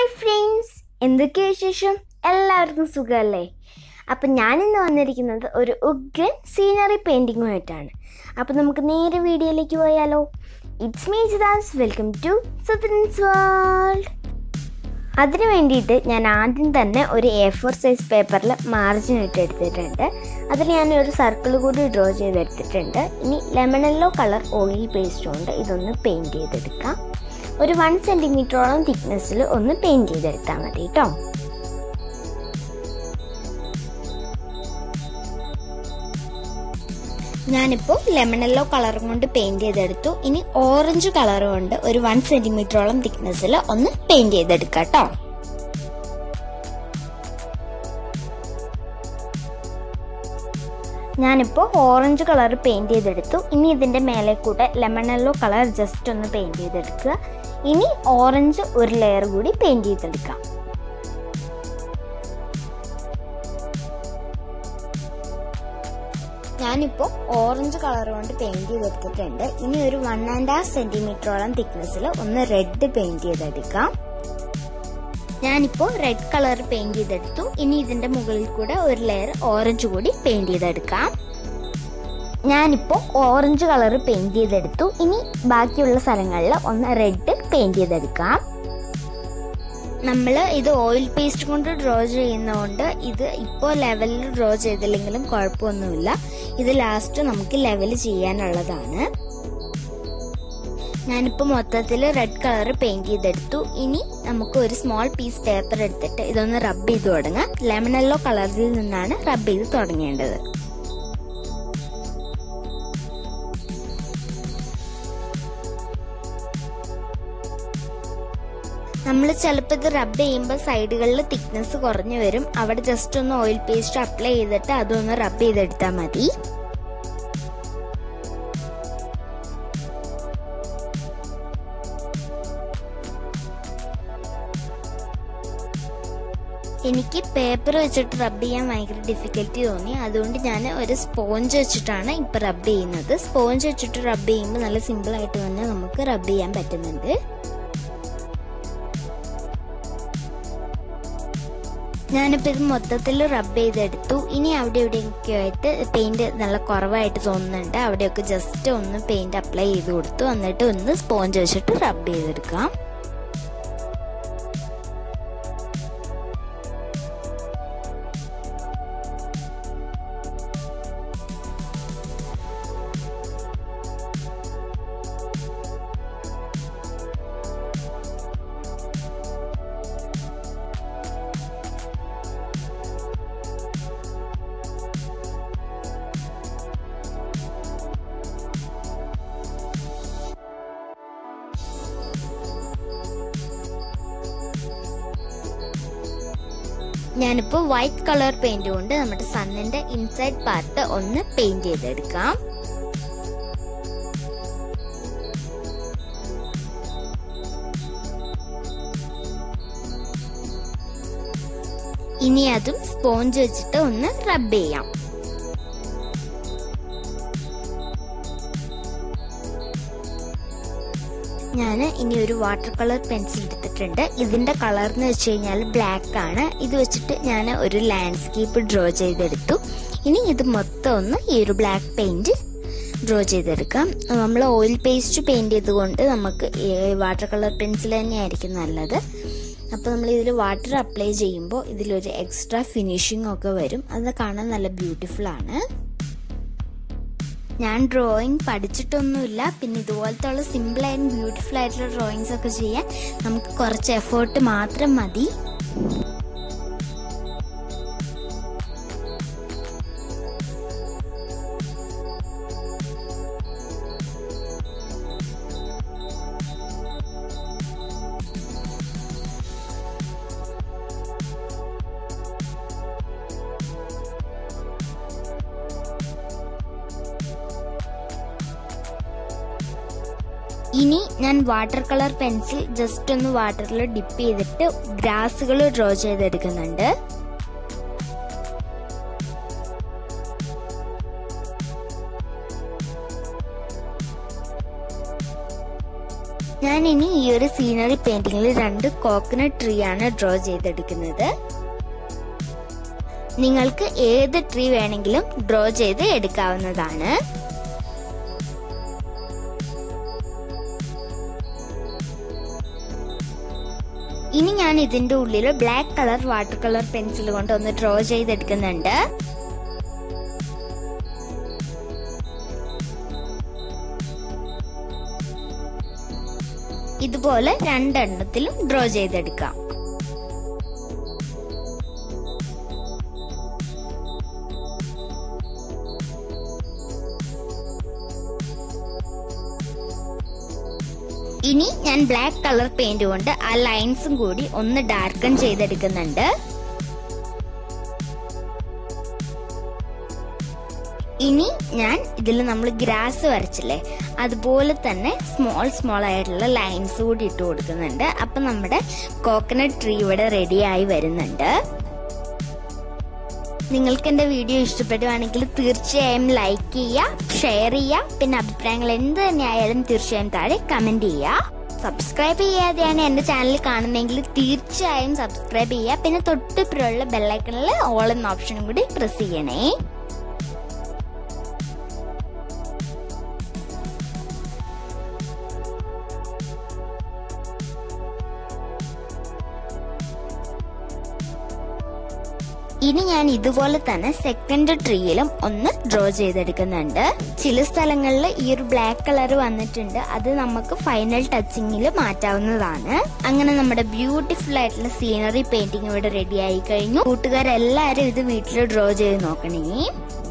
Hi friends, എന്തൊക്കെയാണ് വിശേഷം? എല്ലാവർക്കും സുഖമല്ലേ? അപ്പം ഞാനിന്ന് വന്നിരിക്കുന്നത് ഒരു ഉഗ്രൻ സീനറി പെയിൻറ്റിങ്ങുമായിട്ടാണ്. അപ്പം നമുക്ക് നേരെ വീഡിയോയിലേക്ക് പോയാലോ. It's me Jidas, welcome to സ്വത്തുട്ടൻസ് വേൾഡ്. അതിന് വേണ്ടിയിട്ട് ഞാൻ ആദ്യം തന്നെ ഒരു A4 സൈസ് പേപ്പറിൽ മാർജിൻ എടുത്തിട്ടുണ്ട്. അതിൽ ഞാൻ ഒരു സർക്കിൾ കൂടി ഡ്രോ ചെയ്തെടുത്തിട്ടുണ്ട്. ഇനി lemon yellow colour oil paste കൊണ്ട് ഇതൊന്ന് പെയിൻറ്റ് ചെയ്തെടുക്കാം. ഒരു 1 സെൻറ്റിമീറ്ററോളം തിക്നെസ്സിൽ ഒന്ന് പെയിൻറ്റ് ചെയ്തെടുത്താൽ മതി കേട്ടോ. ഞാനിപ്പോൾ ലെമൺ യെല്ലോ കളറും കൊണ്ട് പെയിൻറ്റ് ചെയ്തെടുത്തു. ഇനി ഓറഞ്ച് കളർ കൊണ്ട് ഒരു 1 സെൻറ്റിമീറ്ററോളം തിക്നെസ്സിൽ ഒന്ന് പെയിൻറ്റ് ചെയ്തെടുക്കാം കേട്ടോ. ഞാനിപ്പോൾ ഓറഞ്ച് കളർ പെയിൻറ്റ് ചെയ്തെടുത്തു. ഇനി ഇതിൻ്റെ മേലെ കൂടെ ലെമൺ യെല്ലോ കളർ ജസ്റ്റ് ഒന്ന് പെയിൻറ്റ് ചെയ്തെടുക്കുക. ഇനി ഓറഞ്ച് ഒരു ലെയർ കൂടി പെയിൻറ്റ് ചെയ്തെടുക്കാം. ഞാനിപ്പോൾ ഓറഞ്ച് കളർ കൊണ്ട് പെയിൻറ്റ് ചെയ്തെടുത്തിട്ടുണ്ട്. ഇനി ഒരു 1.5 സെൻറ്റിമീറ്ററോളം തിക്നെസ്സിൽ ഒന്ന് റെഡ് പെയിൻറ്റ് ചെയ്തെടുക്കാം. ഞാനിപ്പോൾ റെഡ് കളർ പെയിൻറ്റ് ചെയ്തെടുത്തു. ഇനി ഇതിൻ്റെ മുകളിൽ കൂടെ ഒരു ലെയർ ഓറഞ്ച് കൂടി പെയിൻറ്റ് ചെയ്തെടുക്കാം. ഞാനിപ്പോൾ ഓറഞ്ച് കളർ പെയിൻറ്റ് ചെയ്തെടുത്തു. ഇനി ബാക്കിയുള്ള സ്ഥലങ്ങളിൽ ഒന്ന് റെഡ് പെയിൻറ്റ് ചെയ്തെടുക്കാം. നമ്മൾ ഇത് ഓയിൽ പേസ്റ്റ് കൊണ്ട് ഡ്രോ ചെയ്യുന്നതുകൊണ്ട് ഇത് ഇപ്പോൾ ലെവലിൽ ഡ്രോ ചെയ്തില്ലെങ്കിലും കുഴപ്പമൊന്നുമില്ല. ഇത് ലാസ്റ്റ് നമുക്ക് ലെവൽ ചെയ്യാനുള്ളതാണ്. ഞാനിപ്പോൾ മൊത്തത്തിൽ റെഡ് കളർ പെയിൻറ്റ് ചെയ്തെടുത്തു. ഇനി നമുക്ക് ഒരു സ്മോൾ പീസ് പേപ്പർ എടുത്തിട്ട് ഇതൊന്ന് റബ്ബ് ചെയ്ത് തുടങ്ങാം. ലെമൺ യെല്ലോ കളറിൽ നിന്നാണ് റബ്ബ് ചെയ്ത് തുടങ്ങേണ്ടത്. നമ്മൾ ചിലപ്പോൾ ഇത് റബ്ബ് ചെയ്യുമ്പോൾ സൈഡുകളിൽ തിക്നെസ് കുറഞ്ഞു വരും. അവിടെ ജസ്റ്റ് ഒന്ന് ഓയിൽ പേസ്റ്റ് അപ്ലൈ ചെയ്തിട്ട് അതൊന്ന് റബ്ബ് ചെയ്തെടുത്താൽ മതി. എനിക്ക് പേപ്പർ വെച്ചിട്ട് റബ്ബ് ചെയ്യാൻ ഭയങ്കര ഡിഫിക്കൽറ്റി തോന്നി. അതുകൊണ്ട് ഞാൻ ഒരു സ്പോഞ്ച് വെച്ചിട്ടാണ് ഇപ്പോൾ റബ്ബ് ചെയ്യുന്നത്. സ്പോഞ്ച് വെച്ചിട്ട് റബ്ബ് ചെയ്യുമ്പോൾ നല്ല സിമ്പിളായിട്ട് തന്നെ നമുക്ക് റബ്ബ് ചെയ്യാൻ പറ്റുന്നുണ്ട്. ഞാനിപ്പോൾ ഇത് മൊത്തത്തിൽ റബ്ബ് ചെയ്തെടുത്തു. ഇനി അവിടെ ഇവിടെയൊക്കെ ആയിട്ട് പെയിൻറ് നല്ല കുറവായിട്ട് തോന്നുന്നുണ്ട്. അവിടെയൊക്കെ ജസ്റ്റ് ഒന്ന് പെയിൻറ് അപ്ലൈ ചെയ്ത് കൊടുത്തു. എന്നിട്ട് ഒന്ന് സ്പോഞ്ച് വെച്ചിട്ട് റബ്ബ് ചെയ്തെടുക്കാം. ഞാനിപ്പോൾ വൈറ്റ് കളർ പെയിന്റ് കൊണ്ട് നമ്മുടെ സണ്ണിന്റെ ഇൻസൈഡ് പാർട്ട് ഒന്ന് പെയിന്റ് ചെയ്തെടുക്കാം. ഇനി അതും സ്പോഞ്ച് വെച്ചിട്ട് ഒന്ന് റബ്ബ് ചെയ്യാം. ഞാൻ ഇനി ഒരു വാട്ടർ കളർ പെൻസിൽ എടുത്തിട്ടുണ്ട്. ഇതിന്റെ കളർ എന്ന് വെച്ച് കഴിഞ്ഞാൽ ബ്ലാക്ക് ആണ്. ഇത് വെച്ചിട്ട് ഞാൻ ഒരു ലാൻഡ്സ്കേപ്പ് ഡ്രോ ചെയ്തെടുത്തു. ഇനി ഇത് മൊത്തം ഒന്ന് ഈ ഒരു ബ്ലാക്ക് പെയിന്റ് ഡ്രോ ചെയ്തെടുക്കാം. നമ്മൾ ഓയിൽ പേസ്റ്റ് പെയിന്റ് ചെയ്തുകൊണ്ട് നമുക്ക് വാട്ടർ കളർ പെൻസിൽ തന്നെയായിരിക്കും നല്ലത്. അപ്പോൾ നമ്മൾ ഇതിൽ വാട്ടർ അപ്ലൈ ചെയ്യുമ്പോൾ ഇതിലൊരു എക്സ്ട്രാ ഫിനിഷിംഗ് ഒക്കെ വരും. അത് കാണാൻ നല്ല ബ്യൂട്ടിഫുൾ ആണ്. ഞാൻ ഡ്രോയിങ് പഠിച്ചിട്ടൊന്നുമില്ല. പിന്നെ ഇതുപോലത്തെ ഉള്ള സിമ്പിൾ ആൻഡ് ബ്യൂട്ടിഫുൾ ആയിട്ടുള്ള ഡ്രോയിങ്സ് ഒക്കെ ചെയ്യാൻ നമുക്ക് കുറച്ച് എഫേർട്ട് മാത്രം മതി. ഇനി ഞാൻ വാട്ടർ കളർ പെൻസിൽ ജസ്റ്റ് ഒന്ന് വാട്ടറിൽ ഡിപ്പ് ചെയ്തിട്ട് ഗ്രാസുകൾ ഡ്രോ ചെയ്തെടുക്കുന്നുണ്ട്. ഞാൻ ഞാൻ ഇനി ഈ ഒരു സീനറി പെയിന്റിങ്ങിൽ 2 കോക്കനട്ട് ട്രീ ആണ് ഡ്രോ ചെയ്തെടുക്കുന്നത്. നിങ്ങൾക്ക് ഏത് ട്രീ വേണമെങ്കിലും ഡ്രോ ചെയ്ത് എടുക്കാവുന്നതാണ്. ഇനി ഞാൻ ഇതിന്റെ ഉള്ളിൽ black colour water colour pencil കൊണ്ട് ഒന്ന് ഡ്രോ ചെയ്തെടുക്കുന്നുണ്ട്. ഇതുപോലെ 2 എണ്ണത്തിലും ഡ്രോ ചെയ്തെടുക്കാം. ഇനി ഞാൻ ബ്ലാക്ക് കളർ പെയിന്റ് കൊണ്ട് ആ ലൈൻസും കൂടി ഒന്ന് ഡാർക്കൺ ചെയ്തെടുക്കുന്നുണ്ട്. ഇനി ഞാൻ ഇതിൽ നമ്മൾ ഗ്രാസ് വരച്ചില്ലേ, അതുപോലെ തന്നെ സ്മോൾ ആയിട്ടുള്ള ലൈൻസ് കൂടി ഇട്ട് കൊടുക്കുന്നുണ്ട്. അപ്പൊ നമ്മുടെ കോക്കനട്ട് ട്രീ ഇവിടെ റെഡി ആയി വരുന്നുണ്ട്. നിങ്ങൾക്ക് എന്റെ വീഡിയോ ഇഷ്ടപ്പെടുവാണെങ്കിൽ തീർച്ചയായും ലൈക്ക് ചെയ്യുക, ഷെയർ ചെയ്യുക. പിന്നെ അഭിപ്രായങ്ങൾ എന്ത് തന്നെയായാലും തീർച്ചയായും താഴെ കമന്റ് ചെയ്യുക. സബ്സ്ക്രൈബ് ചെയ്യാതെയാണ് എന്റെ ചാനൽ കാണുന്നതെങ്കിൽ തീർച്ചയായും സബ്സ്ക്രൈബ് ചെയ്യുക. പിന്നെ തൊട്ടിപ്പുറമുള്ള ബെല്ലൈക്കണിൽ ഓൾ എന്ന ഓപ്ഷനും കൂടി പ്രസ് ചെയ്യണേ. ഇനി ഞാൻ ഇതുപോലെ തന്നെ സെക്കൻഡ് ട്രീയിലും ഒന്ന് ഡ്രോ ചെയ്തെടുക്കുന്നുണ്ട്. ചില സ്ഥലങ്ങളിൽ ഈ ഒരു ബ്ലാക്ക് കളർ വന്നിട്ടുണ്ട്, അത് നമുക്ക് ഫൈനൽ ടച്ചിങ്ങിൽ മാറ്റാവുന്നതാണ്. അങ്ങനെ നമ്മുടെ ബ്യൂട്ടിഫുൾ ആയിട്ടുള്ള സീനറി പെയിന്റിംഗ് ഇവിടെ റെഡി ആയി കഴിഞ്ഞു. കൂട്ടുകാരെല്ലാരും ഇത് വീട്ടിൽ ഡ്രോ ചെയ്ത് നോക്കണേ.